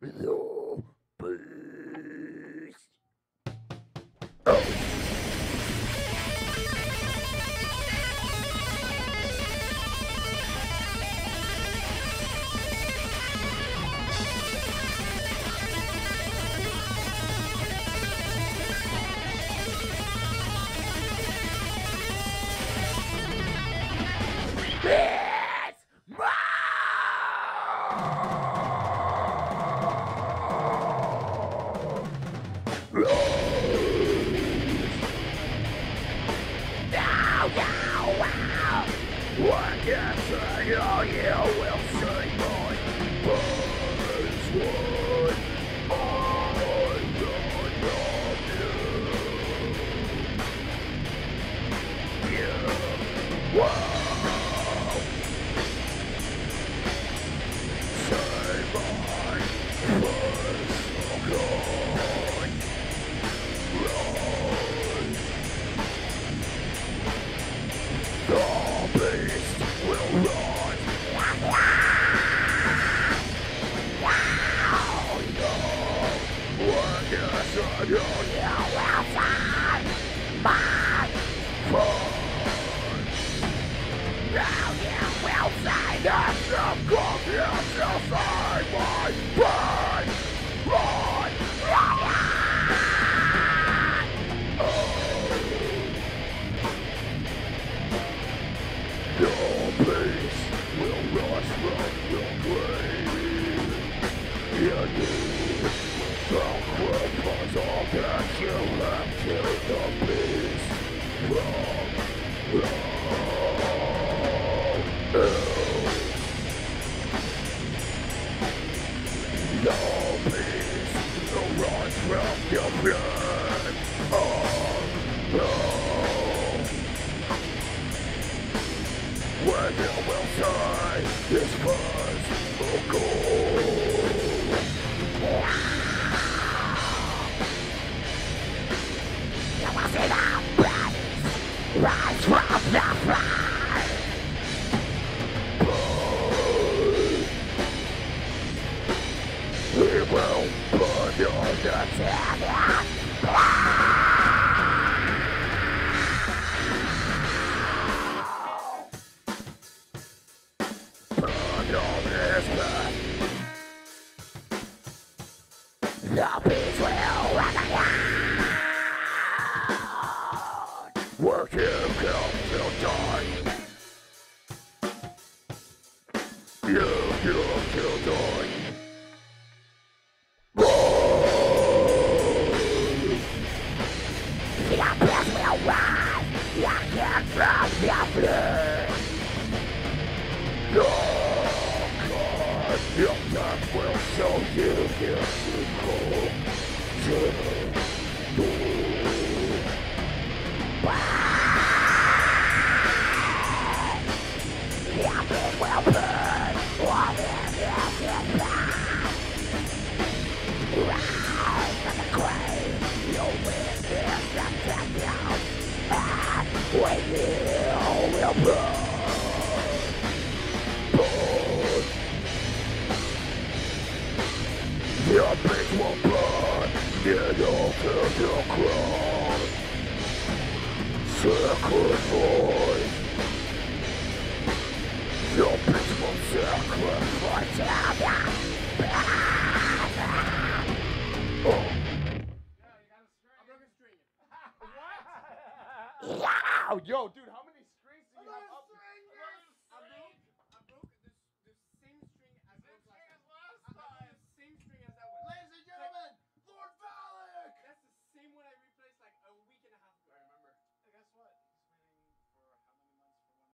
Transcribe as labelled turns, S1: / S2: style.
S1: the beast. It's What can say all you will say my birds would I love you. Wow. Say my personal God. The beast will rise. What is it you will find? My fun. Now you will say that some come here to save my blood. Run, run, The beast will rise from your grave. You need sacrifice all that you have killed the beast from The beast will rise from your blood. When you will say this first will go. You will see the beast rise from the fire. He will burn your death. The beast will run out. Where you come to die. You come to die. The beast will rise. You can't from the blood. Your death will show you your secret to do. The beast will burn all the innocent blood. Rise from the grave, you'll witness the temptation, and when you will burn. Your beast will burn, needle to the crown. Sacrifice. Your beast will sacrifice you.
S2: Yo, dude.